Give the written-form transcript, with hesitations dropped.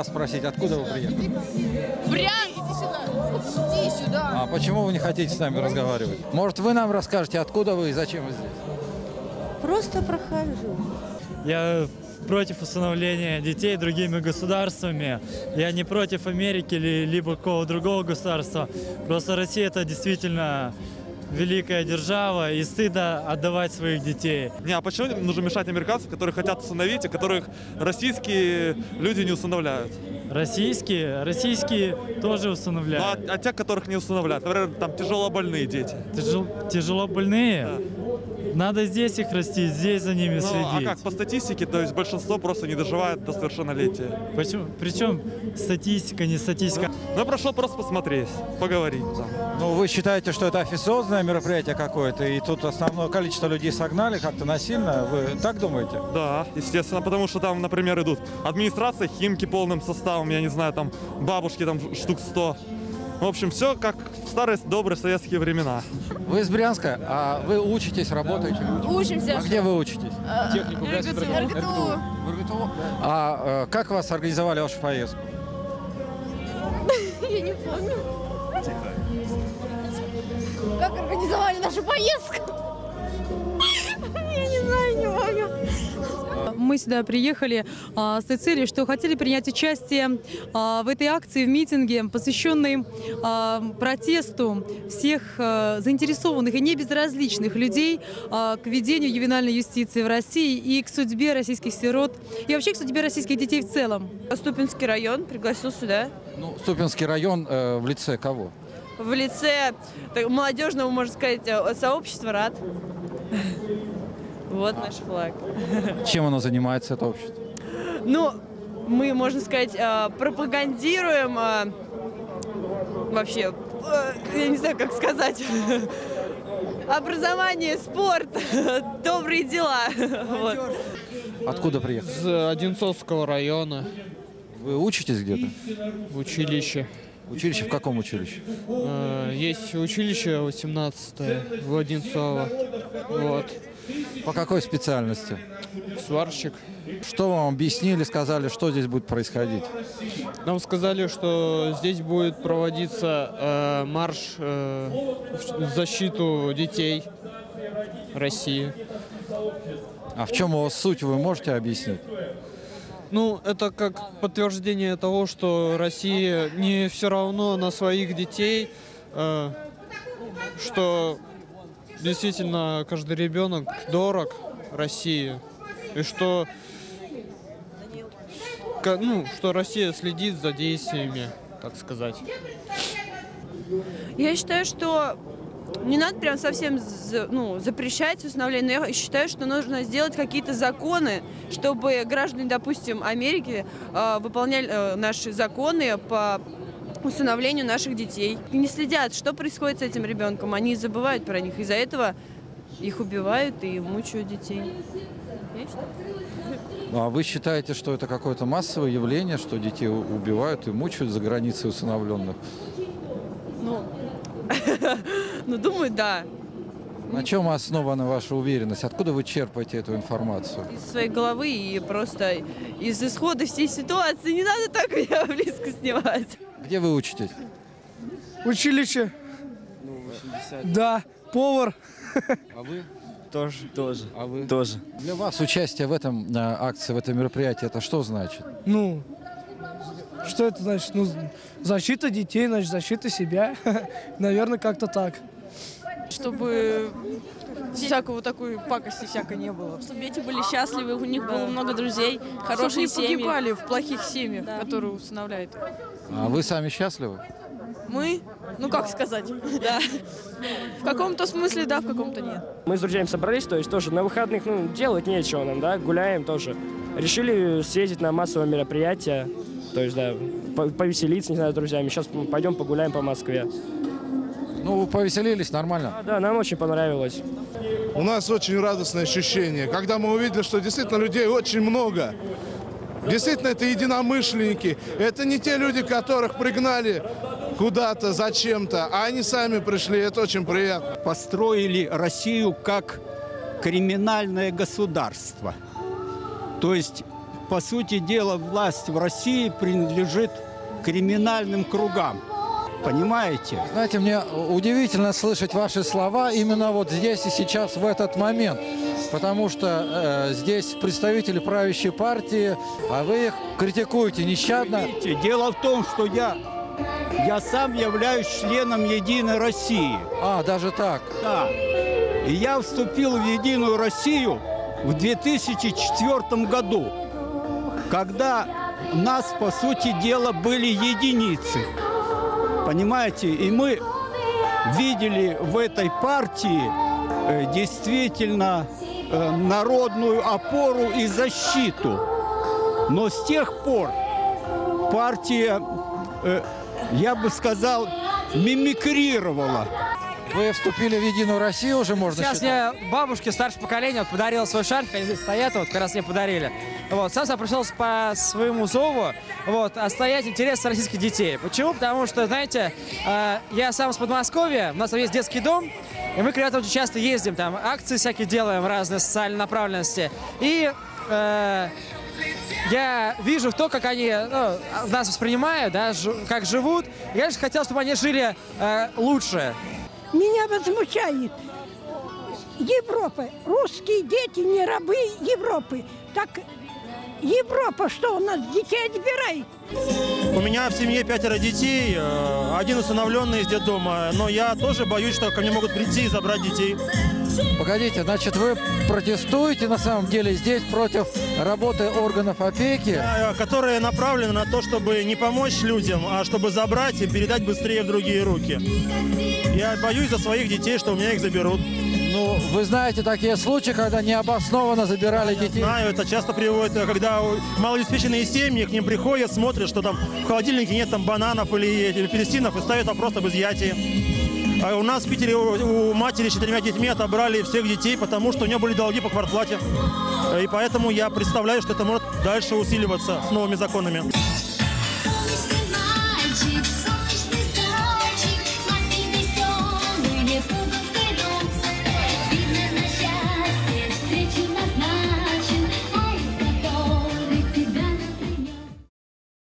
вас спросить, откуда вы приехали? Брянск! Иди сюда! Иди сюда! А почему вы не хотите с нами разговаривать? Может, вы нам расскажете, откуда вы и зачем вы здесь? Просто прохожу. Я против усыновления детей другими государствами. Я не против Америки или либо какого другого государства. Просто Россия — это действительно великая держава, и стыдно отдавать своих детей. Не, а почему нужно мешать американцам, которые хотят усыновить, и которых российские люди не усыновляют? Российские тоже усыновляют. Ну, а тех, которых не усыновляют, например, там тяжелобольные дети. Тяжело больные? Да. Надо здесь их растить, здесь за ними Ну, следить. а как, по статистике, то есть большинство просто не доживает до совершеннолетия. Почему? Причем статистика, не статистика. Ну, я прошел просто посмотреть, поговорить там. Ну, вы считаете, что это официозное мероприятие какое-то, и тут основное количество людей согнали как-то насильно? Вы так думаете? Да, естественно, потому что там, например, идут администрация, химки полным составом, я не знаю, там бабушки там штук 100. В общем, все как в старые добрые советские времена. Вы из Брянска, а вы учитесь, работаете? Учимся. А где вы учитесь? Технику РГТУ. В РГТУ? А как вас организовали вашу поездку? Я не помню. Как организовали нашу поездку? Я не знаю, не помню. Мы сюда приехали с той целью, что хотели принять участие в этой акции, в митинге, посвященной протесту всех заинтересованных и не безразличных людей к ведению ювенальной юстиции в России и к судьбе российских сирот, и вообще к судьбе российских детей в целом. Ступинский район пригласил сюда. Ну, Ступинский район в лице кого? В лице молодежного, можно сказать, сообщества РАД. Вот наш флаг. Чем оно занимается, это общество? Ну, мы, можно сказать, пропагандируем вообще, я не знаю, как сказать, образование, спорт, добрые дела. Вот. Откуда приехали? Из Одинцовского района. Вы учитесь где-то? В училище. Училище в каком училище? Есть училище 18-е в Одинцово. Вот. По какой специальности? Сварщик. Что вам объяснили, сказали, что здесь будет происходить? Нам сказали, что здесь будет проводиться марш в защиту детей России. А в чем его суть, вы можете объяснить? Ну, это как подтверждение того, что Россия не все равно на своих детей, что действительно каждый ребенок дорог России, и что, что Россия следит за действиями, так сказать. Я считаю, что не надо прям совсем запрещать усыновление, но я считаю, что нужно сделать какие-то законы, чтобы граждане, допустим, Америки выполняли наши законы по усыновлению наших детей. И не следят, что происходит с этим ребенком, они забывают про них, из-за этого их убивают и мучают детей. А вы считаете, что это какое-то массовое явление, что детей убивают и мучают за границей усыновленных? Ну, думаю, да. На чем основана ваша уверенность? Откуда вы черпаете эту информацию? Из своей головы и просто из исхода всей ситуации. Не надо так меня близко снимать. Где вы учитесь? Училище. Да, повар. А вы? Тоже. А вы? Тоже. Для вас участие в этом акции, в этом мероприятии, это что значит? Ну, что это значит? Ну, защита детей, значит, защита себя. Наверное, как-то так. Чтобы всякого такой пакости всякой не было. Чтобы дети были счастливы, у них было много друзей, хорошие семьи. семьи. Погибали в плохих семьях, которые усыновляют. А вы сами счастливы? Мы? Ну, как сказать? Да. В каком-то смысле да, в каком-то нет. Мы с друзьями собрались, то есть тоже на выходных, делать нечего нам, да, гуляем тоже. Решили съездить на массовое мероприятие, то есть, да, повеселиться, не знаю, с друзьями. Сейчас пойдем погуляем по Москве. Ну, вы повеселились, нормально? Да, нам очень понравилось. У нас очень радостное ощущение, когда мы увидели, что действительно людей очень много. Действительно, это единомышленники. Это не те люди, которых пригнали куда-то, зачем-то, а они сами пришли. Это очень приятно. Построили Россию как криминальное государство. То есть по сути дела, власть в России принадлежит криминальным кругам. Понимаете? Знаете, мне удивительно слышать ваши слова именно вот здесь и сейчас, в этот момент. Потому что здесь представители правящей партии, а вы их критикуете нещадно. Видите, дело в том, что я сам являюсь членом «Единой России». А, даже так? Да. И я вступил в «Единую Россию» в 2004 году, когда нас, по сути дела, были единицы. Понимаете? И мы видели в этой партии действительно народную опору и защиту. Но с тех пор партия, я бы сказал, мимикрировала. Вы вступили в «Единую Россию» уже, можно Сейчас считать? мне бабушке, старшее поколение, подарила свой шарфик, они здесь стоят, вот, как раз мне подарили. Вот, сам пришел по своему зову, вот, отстоять интересы российских детей. Почему? Потому что, знаете, я сам с Подмосковья, у нас там есть детский дом, и мы когда-то очень часто ездим, там, акции всякие делаем, разные социальной направленности. И я вижу то, как они нас воспринимают, да, как живут. И, конечно, хотел, чтобы они жили лучше. Меня возмущает Европа. Русские дети не рабы Европы. Так Европа что, у нас детей отбирает? У меня в семье 5 детей, один усыновленный из детдома, но я тоже боюсь, что ко мне могут прийти и забрать детей. Погодите, значит, вы протестуете на самом деле здесь против работы органов опеки? Которые направлены на то, чтобы не помочь людям, а чтобы забрать и передать быстрее в другие руки. Я боюсь за своих детей, что у меня их заберут. Ну, вы знаете такие случаи, когда необоснованно забирали детей? Знаю, это часто приводит, когда малообеспеченные семьи к ним приходят, смотрят, что там в холодильнике нет там бананов или апельсинов, и ставят вопрос об изъятии. А у нас в Питере у матери с 4 детьми отобрали всех детей, потому что у нее были долги по квартплате. И поэтому я представляю, что это может дальше усиливаться с новыми законами.